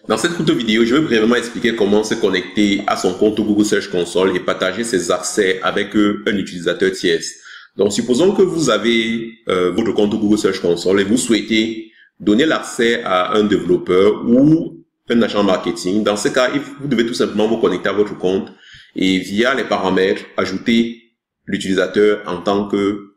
Dans cette courte vidéo, je vais brièvement expliquer comment se connecter à son compte Google Search Console et partager ses accès avec un utilisateur tierce. Donc, supposons que vous avez votre compte Google Search Console et vous souhaitez donner l'accès à un développeur ou un agent marketing. Dans ce cas, vous devez tout simplement vous connecter à votre compte et via les paramètres, ajouter l'utilisateur en tant que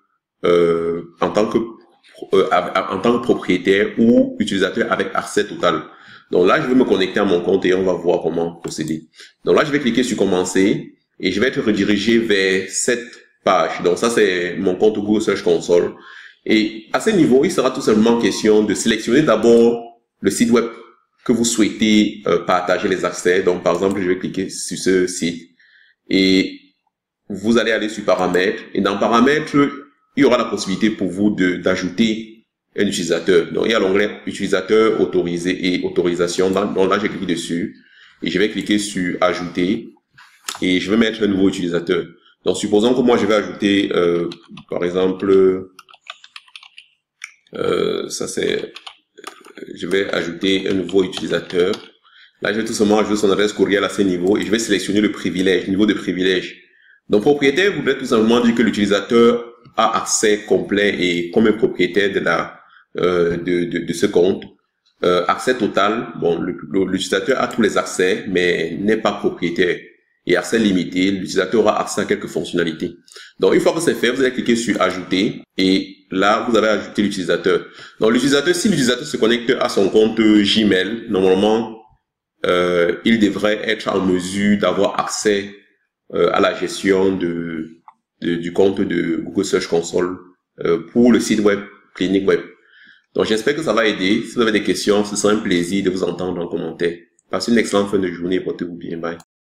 propriétaire ou utilisateur avec accès total. Donc là, je vais me connecter à mon compte et on va voir comment procéder. Donc là, je vais cliquer sur commencer et je vais être redirigé vers cette page. Donc ça, c'est mon compte Google Search Console. Et à ce niveau, il sera tout simplement question de sélectionner d'abord le site web que vous souhaitez partager les accès. Donc par exemple, je vais cliquer sur ce site et vous allez aller sur paramètres. Et dans paramètres, il y aura la possibilité pour vous d'ajouter un utilisateur. Donc, il y a l'onglet utilisateur autorisé et autorisation. Donc là, j'ai cliqué dessus et je vais cliquer sur ajouter et je vais mettre un nouveau utilisateur. Donc, supposons que moi, je vais ajouter, par exemple, je vais ajouter un nouveau utilisateur. Là, je vais tout simplement ajouter son adresse courriel à ce niveau et je vais sélectionner le privilège, niveau de privilège. Donc, propriétaire voudrait tout simplement dire que l'utilisateur a accès complet et comme un propriétaire de ce compte. Accès total, bon, l'utilisateur a tous les accès, mais n'est pas propriétaire. Et accès limité, l'utilisateur aura accès à quelques fonctionnalités. Donc, une fois que c'est fait, vous allez cliquer sur ajouter et là, vous avez ajouté l'utilisateur. Donc, l'utilisateur, si l'utilisateur se connecte à son compte Gmail, normalement, il devrait être en mesure d'avoir accès à la gestion du compte de Google Search Console pour le site web Clinique Web. Donc, j'espère que ça va aider. Si vous avez des questions, ce sera un plaisir de vous entendre en commentaire. Passez une excellente fin de journée. Portez-vous bien. Bye.